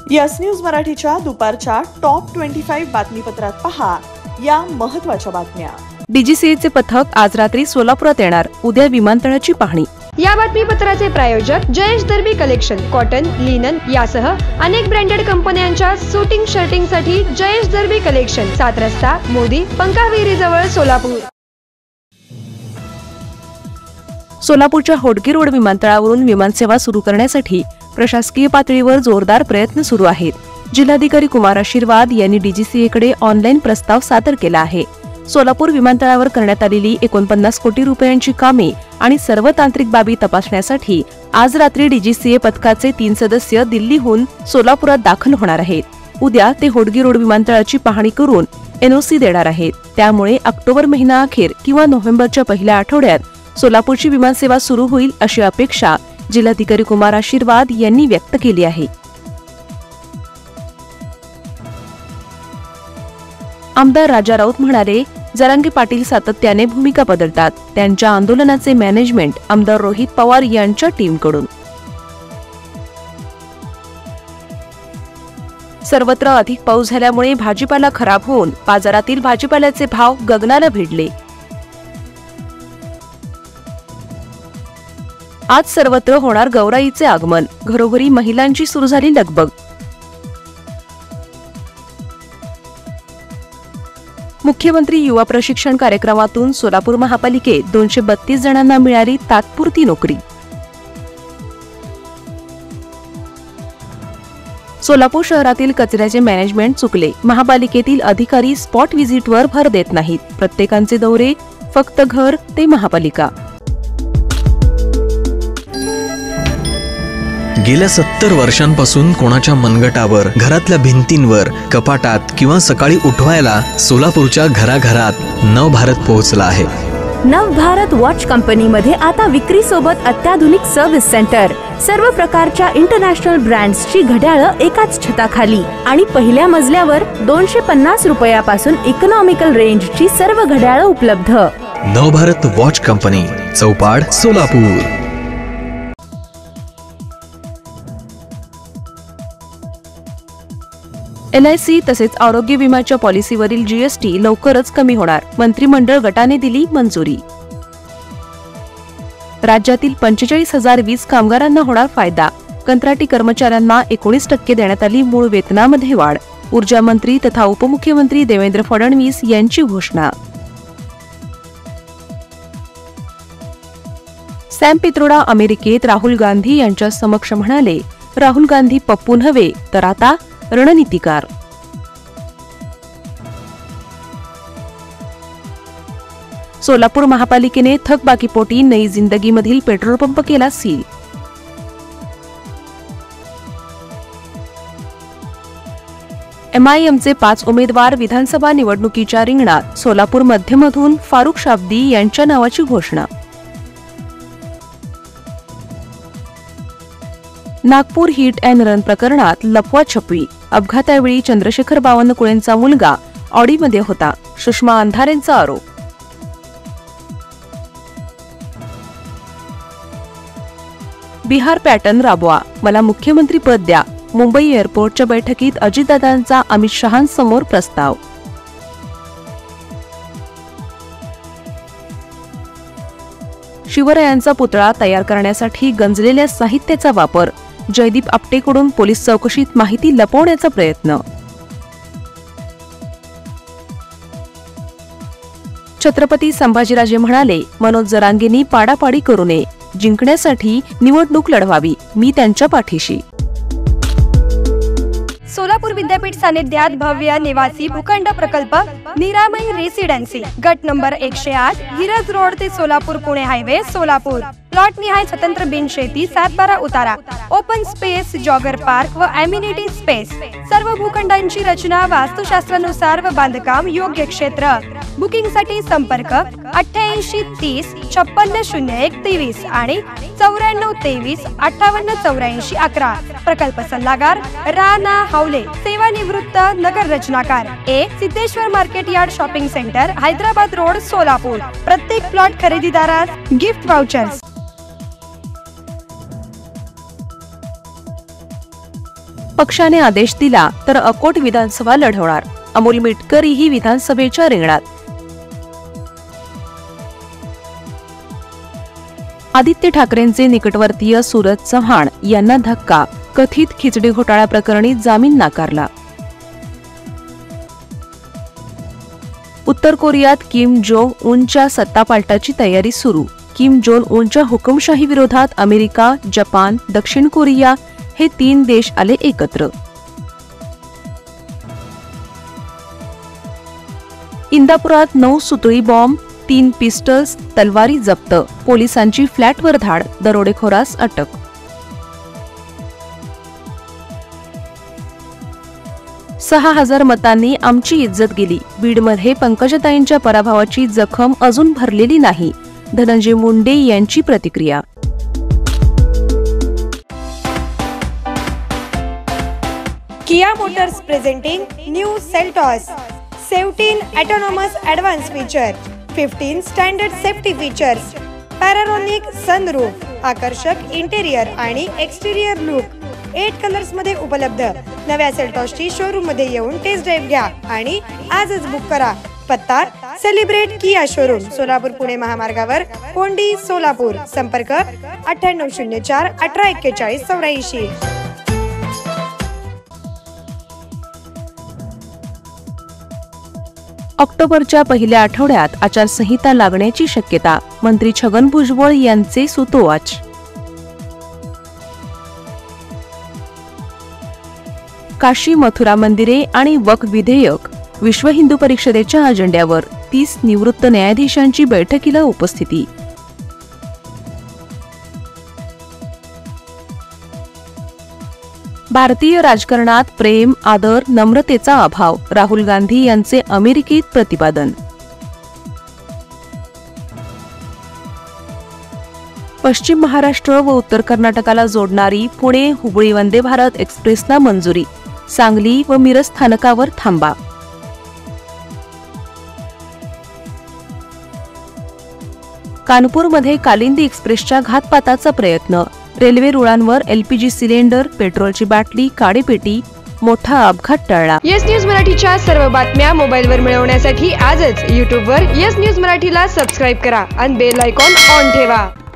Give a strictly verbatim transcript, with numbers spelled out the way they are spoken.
Yes news मराठीच्या दुपारच्या top पंचवीस बातमीपत्रात पहा या महत्त्वाच्या बातम्या। डीजीसीएचे पथक आज रात्री सोलापुरात येणार, उद्या विमानतळाची पाहणी। या बातमीपत्राचे प्रायोजक Jayesh Darbi collection, cotton, linen यासह अनेक ब्रँडेड कंपन्यांच्या शूटिंग शर्टिंग साठी जयेश दर्बी कलेक्शन, सात रस्ता मोदी पंकाविरी जवळ सोलापूर। सोलापूरच्या होडगी रोड विमानतळावरून विमानसेवा सुरू करण्यासाठी प्रशासकीय पातळीवर जोरदार प्रयत्न सुरू आहेत। जिल्हाधिकारी कुमार आशीर्वाद यांनी डीजीसीएकडे ऑनलाईन प्रस्ताव सादर केला आहे। सोलापूर विमानतळावर करण्यात आलेली एकोणपन्नास कोटी रुपयांची कामे आणि सर्व तांत्रिक बाबी तपासण्यासाठी आज रात्री डीजीसीए पथकाचे तीन सदस्य दिल्लीहून सोलापुरात दाखल होणार आहेत। उद्या ते होडगी रोड विमानतळाची पाहणी करून एनओसी देणार आहेत। त्यामुळे ऑक्टोबर महिना अखेर किंवा नोव्हेंबरच्या पहिल्या आठवड्यात सोलापूरची विमानसेवा सुरू होईल अशी अपेक्षा जिल्हाधिकारी कुमार आशीर्वाद यांनी व्यक्त केली आहे। आमदार राजा राऊत म्हणाले, जरांगे पाटील सातत्याने भूमिका बदलतात, त्यांच्या आंदोलनाचे मॅनेजमेंट आमदार रोहित पवार यांच्या टीमकडून। सर्वत्र अधिक पाऊस झाल्यामुळे भाजीपाला खराब होऊन बाजारातील भाजीपाल्याचे भाव गगनाला भिडले। आज सर्वत्र होणार गौराईचे आगमन, घरोघरी महिलांची सुरू झाली लगबग। मुख्यमंत्री युवा प्रशिक्षण कार्यक्रमातून सोलापूर महापालिकेत दोनशे बत्तीस जणांना मिळाली तात्पुरती नोकरी। सोलापूर शहरातील कचऱ्याचे मॅनेजमेंट चुकले, महापालिकेतील अधिकारी स्पॉट व्हिजिटवर भर देत नाहीत, प्रत्येकाचे दौरे फक्त घर ते महापालिका। गेल्या सत्तर वर्षांपासून कोणाच्या मनगटावर, घरातल्या भिंतींवर, कपाटात किंवा सकाळी उठवायला सोलापूरच्या घराघरात नवभारत पोहोचला आहे। नवभारत वॉच कंपनीमध्ये आता विक्री सोबत अत्याधुनिक सर्व्हिस सेंटर, सर्व प्रकारच्या इंटरनॅशनल ब्रँड्सची घड्याळं एकाच छताखाली आणि पहिल्या मजल्यावर दोनशे पन्नास रुपयापासून इकॉनॉमिकल रेंजची सर्व घड्याळं उपलब्ध। Navbharat watch company, Chaupad, Solapur. LIC तसेच आरोग्य विम्याच्या पॉलिसीवरील जीएसटी लवकरच कमी होणार, मंत्रिमंडळ गटाने दिली मंजुरी। राज्यातील पंचेचाळीस हजार वीज कामगारांना होणार फायदा, कंत्राटी कर्मचाऱ्यांना एकोणीस टक्के देण्यात आली मूळ वेतनामध्ये वाढ, ऊर्जा मंत्री तथा उपमुख्यमंत्री देवेंद्र फडणवीस यांची घोषणा। सॅम पित्रोडा अमेरिकेत राहुल गांधी यांच्या समक्ष म्हणाले, राहुल गांधी पप्पू नव्हे तर आता रणनीतिकार। सोलापूर महापालिकेने थकबाकीपोटी नई जिंदगीमधील पेट्रोल पंप केला सील। एमआयएमचे पाच उमेदवार विधानसभा निवडणुकीच्या रिंगणात, सोलापूर मध्यमधून फारुख शाब्दी यांच्या नावाची घोषणा। नागपूर हिट अँड रन प्रकरणात लपवाछपवी, अपघातावेळी चंद्रशेखर बावनकुळेंचा मुलगा ऑडीमध्ये होता, सुषमा अंधारेंचा आरोप। बिहार पॅटर्न राबवा, मला मुख्यमंत्री पद द्या, मुंबई एअरपोर्टच्या बैठकीत अजितदादांचा अमित शहांसमोर प्रस्ताव। शिवरायांचा पुतळा तयार करण्यासाठी गंजलेल्या साहित्याचा वापर, जयदीप आपटेकडून पोलीस चौकशीत माहिती लपवण्याचा प्रयत्न। छत्रपती संभाजीराजे म्हणाले, मनोज जरांगेंनी पाडापाडी करू नये, जिंकण्यासाठी निवडणूक लढवावी, मी त्यांच्या पाठीशी। सोलापूर विद्यापीठ सानिध्यात भव्य निवासी भूखंड प्रकल्प निरामय रेसिडेन्सी, गट नंबर एकशे आठ, हिरज रोड ते सोलापूर पुणे हायवे, सोलापूर। प्लॉट निहाय स्वतंत्र बिनशेती, सातबारा उतारा, ओपन स्पेस, जॉगर पार्क व ॲम्युनिटी स्पेस। सर्व भूखंडांची रचना वास्तुशास्त्रानुसार व बांधकाम योग्य क्षेत्र। बुकिंग साठी संपर्क अठ्ठ्याऐंशी तीस छप्पन्न शून्य एक तेवीस आणि चौऱ्याण्णव तेवीस अठ्ठावन्न चौऱ्याऐंशी अकरा। प्रकल्प सल्लागार राणा हावले, सेवानिवृत्त नगर रचनाकार। A Siddheshwar market yard shopping centre, Hyderabad road, Solapur. प्रत्येक प्लॉट खरेदीदारास गिफ्ट वाउचर्स। पक्षाने आदेश दिला तर अकोट विधानसभा लढवणार, अमोल मिटकरी ही विधानसभेच्या रिंगणात. आदित्य ठाकरेंचे निकटवर्तीय सूरज चव्हाण यांना धक्का, कथित खिचडी घोटाळा प्रकरणी जामीन नाकारला. उत्तर कोरियात किम जोंग उनच्या सत्तापालटाची तयारी सुरू. किम जोंग उनच्या हुकुमशाही विरोधात अमेरिका, जपान, दक्षिण कोरिया हे तीन देश आले एकत्र. इंदापुरात नऊ सुतळी बॉम्ब, तीन पिस्टल्स, तलवारी जप्त. पोलिसांची फ्लॅटवर धाड, दरोडेखोरास अटक. सहा हजार मतांनी आमची इज्जत गेली. बीडमध्ये पंकजाताईंच्या पराभवाची जखम अजून भरलेली नाही, धनंजय मुंडे यांची प्रतिक्रिया. Kia Motors presenting new Seltos. Seventeen autonomous advance feature, fifteen standard safety features, panoramic sunroof, आकर्षक इंटेरियर आणि एक्सटिरियर लुक, एट कलर्स मध्ये उपलब्ध. नव्या सेल्टॉसची शोरूम मध्ये येऊन टेस्ट ड्राईव्ह घ्या आणि आजच बुक करा. पत्ता celebrate Kia showroom, Solapur Pune महामार्गावर, कोंडी, सोलापूर. संपर्क अठ्ठ्याण्णव शून्य चार अठरा एक्केचाळीस चौऱ्याऐंशी. ऑक्टोबरच्या पहिल्या आठवड्यात आचारसंहिता लागण्याची शक्यता, मंत्री छगन भुजबळ यांचे सूतोवाच. काशी मथुरा मंदिरे आणि वक्फ विधेयक विश्व हिंदू परिषदेच्या अजेंड्यावर. तीस निवृत्त न्यायाधीशांची बैठकीला उपस्थिती. भारतीय राजकारणात प्रेम, आदर, नम्रतेचा अभाव, राहुल गांधी यांचे अमेरिकेत प्रतिपादन. पश्चिम महाराष्ट्र व उत्तर कर्नाटकाला जोडणारी पुणे हुबळी वंदे भारत एक्सप्रेसला मंजुरी, सांगली व मिरज स्थानकावर थांबा. कानपूरमध्ये कालिंदी एक्सप्रेसच्या घातपाताचा प्रयत्न, रेल्वे रुळांवर एलपीजी सिलेंडर, पेट्रोलची बाटली, काडीपेटी, मोठा अपघात टळला. येस न्यूज मराठीच्या सर्व बातम्या मोबाईलवर मिळवण्यासाठी आजच यूट्यूबवर येस न्यूज मराठीला सबस्क्राईब करा आणि बेल आयकॉन ऑन ठेवा.